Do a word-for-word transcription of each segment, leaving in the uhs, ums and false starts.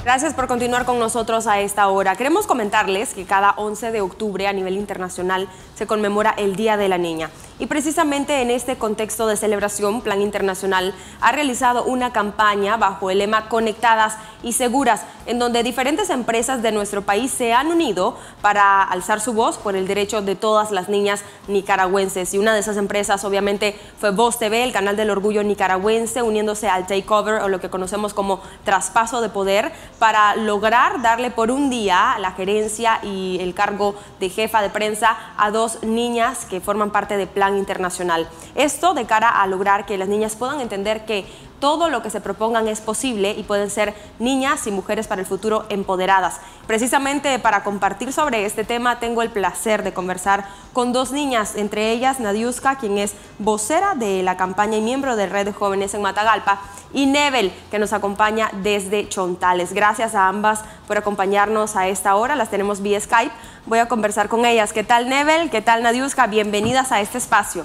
Gracias por continuar con nosotros a esta hora. Queremos comentarles que cada once de octubre a nivel internacional se conmemora el Día de la Niña. Y precisamente en este contexto de celebración, Plan Internacional ha realizado una campaña bajo el lema Conectadas y Seguras, en donde diferentes empresas de nuestro país se han unido para alzar su voz por el derecho de todas las niñas nicaragüenses. Y una de esas empresas obviamente fue Voz T V, el canal del orgullo nicaragüense, uniéndose al takeover, o lo que conocemos como traspaso de poder, para lograr darle por un día la gerencia y el cargo de jefa de prensa a dos niñas que forman parte de Plan Internacional. Esto de cara a lograr que las niñas puedan entender que todo lo que se propongan es posible y pueden ser niñas y mujeres para el futuro empoderadas. Precisamente para compartir sobre este tema tengo el placer de conversar con dos niñas, entre ellas Nadiuska, quien es vocera de la campaña y miembro de Red de Jóvenes en Matagalpa, y Nebel, que nos acompaña desde Chontales. Gracias a ambas por acompañarnos a esta hora, las tenemos vía Skype. Voy a conversar con ellas. ¿Qué tal, Nebel? ¿Qué tal, Nadiuska? Bienvenidas a este espacio.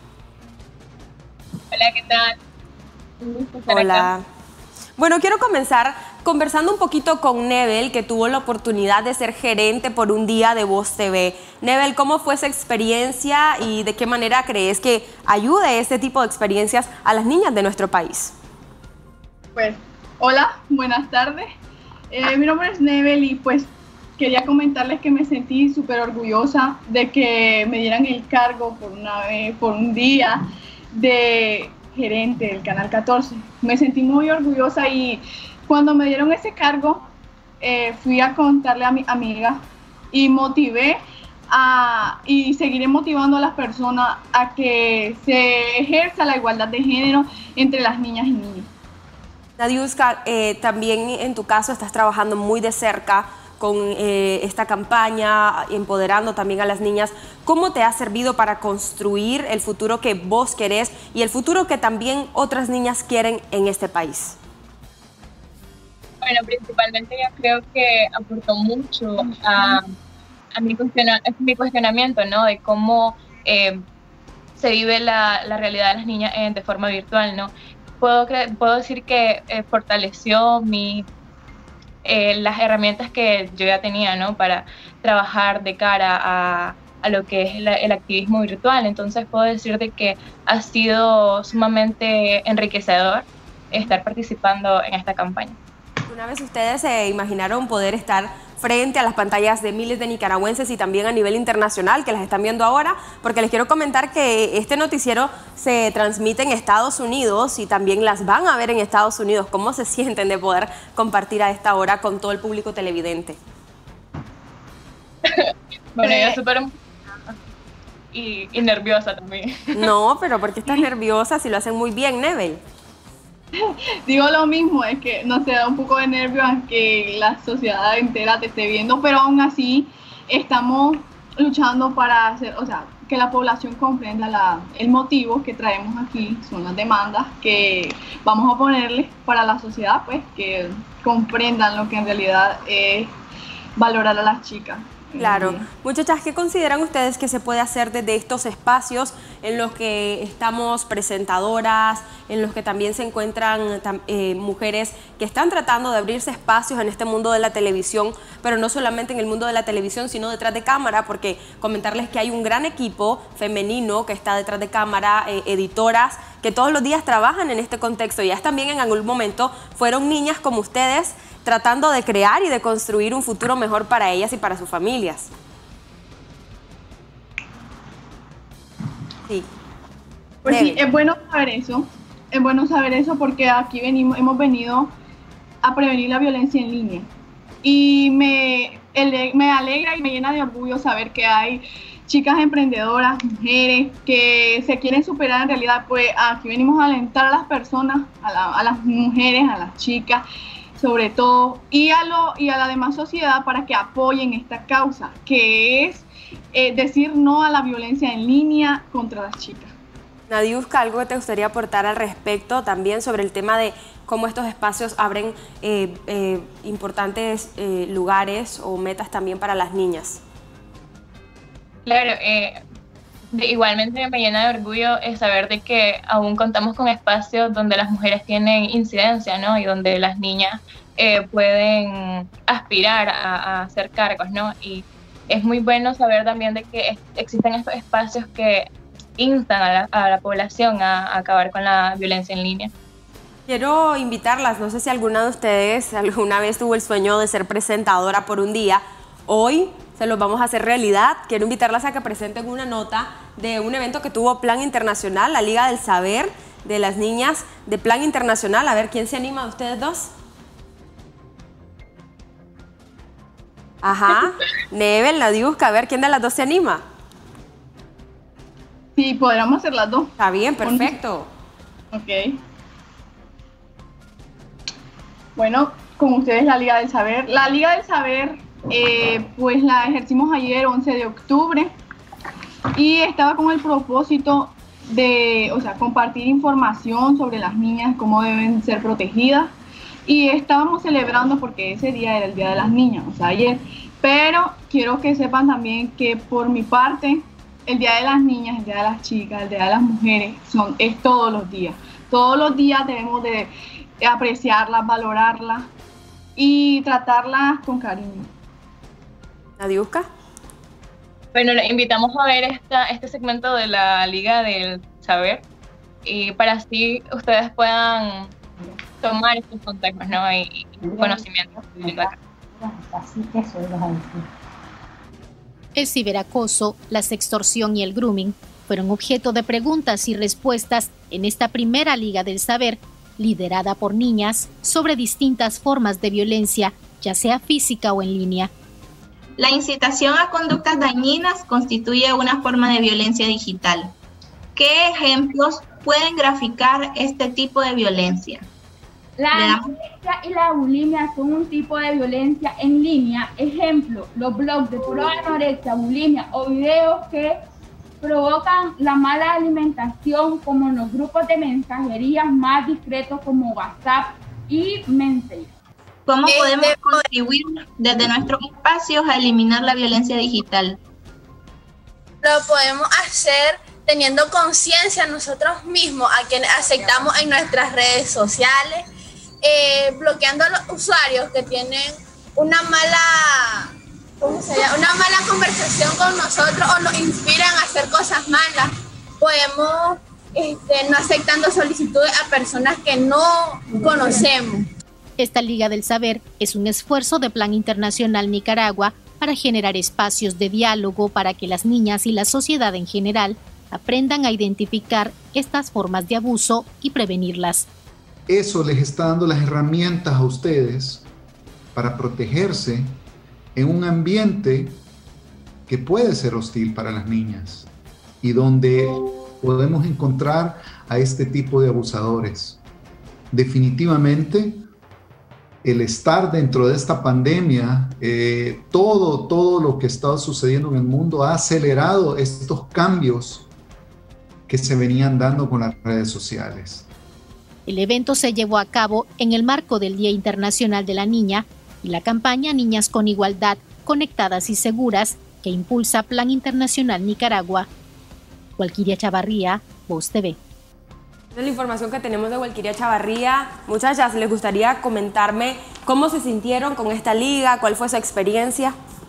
Hola, ¿qué tal? Hola. Bueno, quiero comenzar conversando un poquito con Nebel, que tuvo la oportunidad de ser gerente por un día de Voz T V. Nebel, ¿cómo fue esa experiencia y de qué manera crees que ayude este tipo de experiencias a las niñas de nuestro país? Pues, hola, buenas tardes. Eh, mi nombre es Nebel y pues quería comentarles que me sentí súper orgullosa de que me dieran el cargo por, una vez, por un día de gerente del Canal catorce. Me sentí muy orgullosa y cuando me dieron ese cargo eh, fui a contarle a mi amiga y motivé a, y seguiré motivando a las personas a que se ejerza la igualdad de género entre las niñas y niños. Nadiuska, eh, también en tu caso estás trabajando muy de cerca con eh, esta campaña, empoderando también a las niñas. ¿Cómo te ha servido para construir el futuro que vos querés y el futuro que también otras niñas quieren en este país? Bueno, principalmente yo creo que aportó mucho a, a mi, cuestiona, a mi cuestionamiento, ¿no? De cómo eh, se vive la, la realidad de las niñas eh, de forma virtual, ¿no? Puedo, puedo decir que eh, fortaleció mi... Eh, las herramientas que yo ya tenía, ¿no? Para trabajar de cara a, a lo que es el, el activismo virtual. Entonces puedo decir de que ha sido sumamente enriquecedor estar participando en esta campaña. Una vez ustedes se imaginaron poder estar frente a las pantallas de miles de nicaragüenses y también a nivel internacional que las están viendo ahora, porque les quiero comentar que este noticiero se transmite en Estados Unidos y también las van a ver en Estados Unidos. ¿Cómo se sienten de poder compartir a esta hora con todo el público televidente? Bueno, yo súper y, y nerviosa también. No, pero ¿por qué estás nerviosa si lo hacen muy bien, Nebel? Digo lo mismo, es que no se da un poco de nervio aunque la sociedad entera te esté viendo, pero aún así estamos luchando para hacer, o sea, que la población comprenda la, el motivo que traemos aquí, son las demandas que vamos a ponerle para la sociedad, pues que comprendan lo que en realidad es valorar a las chicas. Claro. Muchachas, ¿qué consideran ustedes que se puede hacer desde estos espacios en los que estamos presentadoras, en los que también se encuentran eh, mujeres que están tratando de abrirse espacios en este mundo de la televisión, pero no solamente en el mundo de la televisión, sino detrás de cámara? Porque comentarles que hay un gran equipo femenino que está detrás de cámara, eh, editoras, que todos los días trabajan en este contexto. Y ellas también en algún momento fueron niñas como ustedes, tratando de crear y de construir un futuro mejor para ellas y para sus familias. Sí. Pues sí, es bueno saber eso, es bueno saber eso porque aquí venimos, hemos venido a prevenir la violencia en línea. Y me, me alegra y me llena de orgullo saber que hay chicas emprendedoras, mujeres que se quieren superar en realidad. Pues aquí venimos a alentar a las personas, a, la, a las mujeres, a las chicas, sobre todo, y a, lo, y a la demás sociedad para que apoyen esta causa, que es eh, decir no a la violencia en línea contra las chicas. Nadiuska, ¿algo que te gustaría aportar al respecto también sobre el tema de cómo estos espacios abren eh, eh, importantes eh, lugares o metas también para las niñas? Claro, eh, de, igualmente me llena de orgullo eh, saber de que aún contamos con espacios donde las mujeres tienen incidencia, ¿no? Y donde las niñas eh, pueden aspirar a, a hacer cargos, ¿no? Y es muy bueno saber también de que es, existen estos espacios que instan a la, a la población a, a acabar con la violencia en línea. Quiero invitarlas, no sé si alguna de ustedes alguna vez tuvo el sueño de ser presentadora por un día. Hoy se los vamos a hacer realidad. Quiero invitarlas a que presenten una nota de un evento que tuvo Plan Internacional, la Liga del Saber de las niñas de Plan Internacional. A ver, ¿quién se anima de ustedes dos? Ajá, Nebel, Nadiuska, a ver, ¿quién de las dos se anima? Sí, podríamos hacer las dos. Está bien, perfecto. Ok. Bueno, con ustedes la Liga del Saber. La Liga del Saber, eh, pues la ejercimos ayer, once de octubre, y estaba con el propósito de, o sea, compartir información sobre las niñas, cómo deben ser protegidas, y estábamos celebrando porque ese día era el Día de las Niñas, o sea, ayer, pero quiero que sepan también que por mi parte, el Día de las Niñas, el Día de las Chicas, el Día de las Mujeres, son, es todos los días. Todos los días debemos de apreciarlas, valorarlas y tratarlas con cariño. ¿Nadiuska? Bueno, le invitamos a ver esta, este segmento de la Liga del Saber, y para así ustedes puedan tomar estos contactos, ¿no? y, y conocimientos. El ciberacoso, la sextorsión y el grooming fueron objeto de preguntas y respuestas en esta primera Liga del Saber, liderada por niñas, sobre distintas formas de violencia, ya sea física o en línea. La incitación a conductas dañinas constituye una forma de violencia digital. ¿Qué ejemplos pueden graficar este tipo de violencia? La anorexia y la bulimia son un tipo de violencia en línea. Ejemplo, los blogs de pura anorexia, bulimia o videos que provocan la mala alimentación, como en los grupos de mensajería más discretos como WhatsApp y Messenger. ¿Cómo podemos contribuir desde nuestros espacios a eliminar la violencia digital? Lo podemos hacer teniendo conciencia nosotros mismos, a quienes aceptamos en nuestras redes sociales, eh, bloqueando a los usuarios que tienen una mala, ¿cómo se llama? Una mala conversación con nosotros o nos inspiran a hacer cosas malas. Podemos este, no aceptando solicitudes a personas que no conocemos. Esta Liga del Saber es un esfuerzo de Plan Internacional Nicaragua para generar espacios de diálogo para que las niñas y la sociedad en general aprendan a identificar estas formas de abuso y prevenirlas. Eso les está dando las herramientas a ustedes para protegerse en un ambiente que puede ser hostil para las niñas y donde podemos encontrar a este tipo de abusadores. Definitivamente, el estar dentro de esta pandemia, eh, todo, todo lo que está sucediendo en el mundo ha acelerado estos cambios que se venían dando con las redes sociales. El evento se llevó a cabo en el marco del Día Internacional de la Niña y la campaña Niñas con Igualdad, Conectadas y Seguras, que impulsa Plan Internacional Nicaragua. Walkiria Chavarría, Voz T V. Es la información que tenemos de Walkiria Chavarría. Muchachas, ¿les gustaría comentarme cómo se sintieron con esta liga? ¿Cuál fue su experiencia?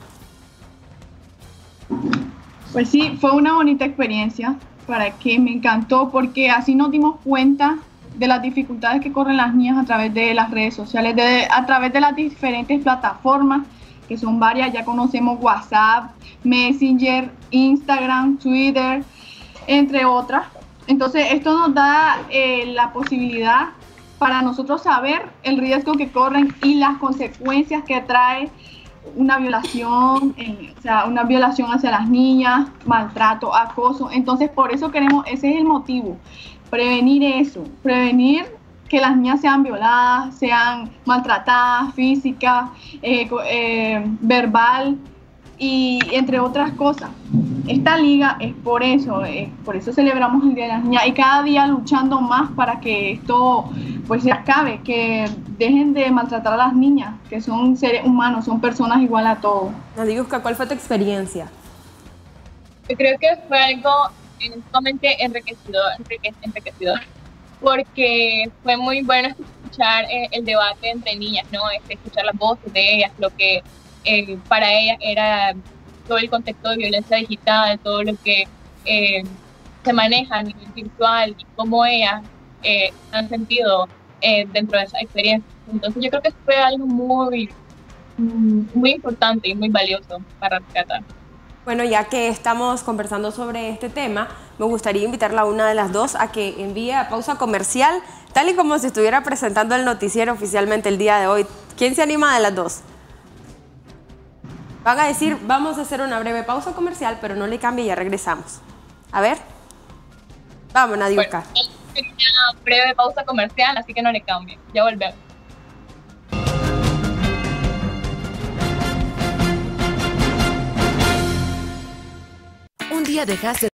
Pues sí, fue una bonita experiencia, para que me encantó, porque así nos dimos cuenta de las dificultades que corren las niñas a través de las redes sociales, de, a través de las diferentes plataformas, que son varias. Ya conocemos WhatsApp, Messenger, Instagram, Twitter, entre otras. Entonces, esto nos da eh, la posibilidad para nosotros saber el riesgo que corren y las consecuencias que trae una violación, eh, o sea, una violación hacia las niñas, maltrato, acoso. Entonces, por eso queremos, ese es el motivo, prevenir eso, prevenir que las niñas sean violadas, sean maltratadas, física, eh, eh, verbal y entre otras cosas. Esta liga es por eso, es por eso celebramos el Día de las Niñas y cada día luchando más para que esto pues se acabe, que dejen de maltratar a las niñas, que son seres humanos, son personas igual a todos. Nadiuska, ¿cuál fue tu experiencia? Yo creo que fue algo sumamente enriquecedor, enriquecedor, porque fue muy bueno escuchar eh, el debate entre niñas, ¿no? Este, escuchar las voces de ellas, lo que eh, para ellas era todo el contexto de violencia digital, todo lo que eh, se maneja a nivel virtual y cómo ellas eh, han sentido eh, dentro de esa experiencia. Entonces yo creo que fue algo muy, muy importante y muy valioso para rescatar. Bueno, ya que estamos conversando sobre este tema, me gustaría invitarla a una de las dos a que envíe a pausa comercial, tal y como si estuviera presentando el noticiero oficialmente el día de hoy. ¿Quién se anima de las dos? Van a decir, vamos a hacer una breve pausa comercial, pero no le cambie y ya regresamos. A ver. Vamos, Nadiuka. Bueno, una breve pausa comercial, así que no le cambie. Ya volvemos. Un día dejaste